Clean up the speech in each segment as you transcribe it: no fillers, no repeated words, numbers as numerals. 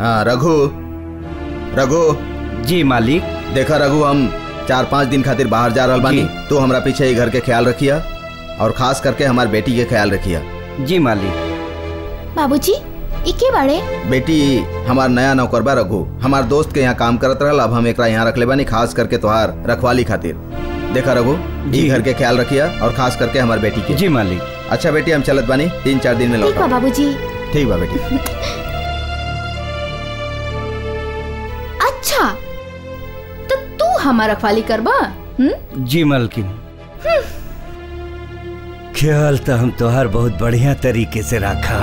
हाँ रघु। रघु। जी मालिक। देखा रघु, हम 4-5 दिन खातिर बाहर जा रहा बानी। तो हमरा पीछे ही घर के ख्याल रखिया और खास करके हमारे बेटी के ख्याल रखिया। जी मालिक। बाबूजी इके बाड़े? बेटी हमार नया नौकर बा रघु, हमार दोस्त के यहाँ काम करत रहल, अब हम एकरा यहाँ रख ले बानी खास करके तोहार रखवाली खातिर। देखा रघु, जी घर के ख्याल रखिया और खास करके हमारे बेटी के। जी मालिक। अच्छा बेटी, हम चलत बानी, 3-4 दिन में लौट। ठीक बा बाबूजी। ठीक बा बेटी। अच्छा तो तू हमार रखवाली करबा? जी मालकिन। ख्याल तो हम तोहार बहुत बढ़िया तरीके से रखा।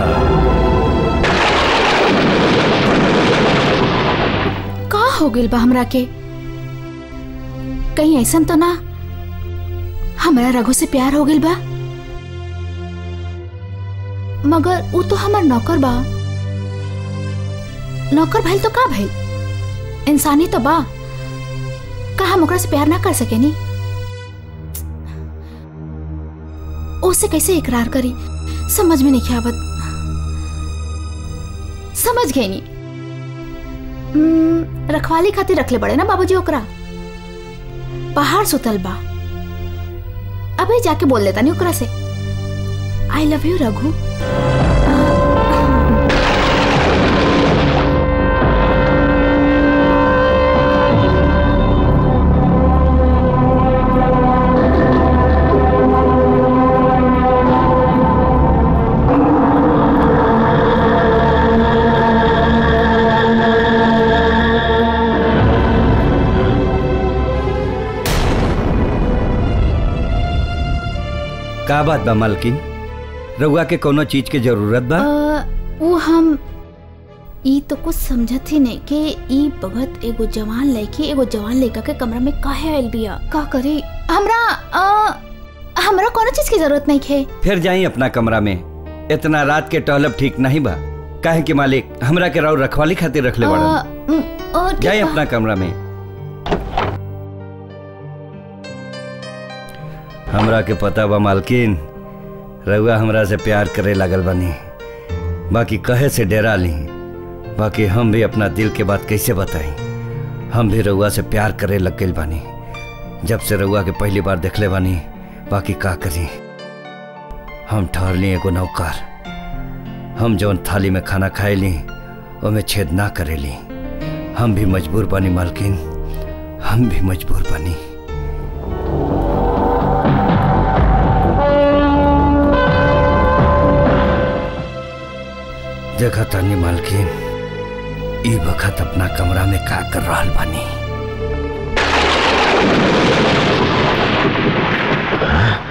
का हो गइल बा हमरा के? कहीं ऐसा तो ना हमरा रघु से प्यार हो गइल बा? मगर वो तो हमार नौकर बा। नौकर भइल तो का भइल? इंसानी तो बा। का हम ओकरा से प्यार ना कर सकेनी? उससे कैसे इकरार करी समझ में नहीं आवत। समझ गई नी। रखवाली खातिर रखले बड़े ना बाबूजी ओकरा। बाहर सुतल बा, अबे जाके बोल लेता नहीं ओकरा से आई लव यू रघु। का बात बा मालकिन? रउआ के कोनो चीज के जरूरत बा? वो हम ई तो कुछ समझत ही नहीं कि ई भगत एगो जवान लड़की एगो जवान लड़का के कमरा में काहे आइल बिया। का करी? हमरा कोनो चीज की जरूरत नहीं है। फिर जाई अपना कमरा में। इतना रात के टहलब ठीक नहीं बा। काहे कि मालिक हमरा के राव रखवाली खातिर रखले बड़ा। जाई अपना कमरा में। हमरा के पता बा मालकिन, रउआ हमरा से प्यार करे लागल बनी, बाकी कहे से डरा ली। बाकी हम भी अपना दिल के बात कैसे बताई। हम भी रउआ से प्यार करे लग गइल बानी जब से रउआ के पहली बार देखले बानी। बाकी का करी, हम ठहरली एगो नौकर। हम जौन थाली में खाना खाएली ओमे छेद ना करेली। हम भी मजबूर बानी मालकिन, हम भी मजबूर बानी। देखा तानी मालकिन, ई वक्त अपना कमरा में का कर रहल बानी।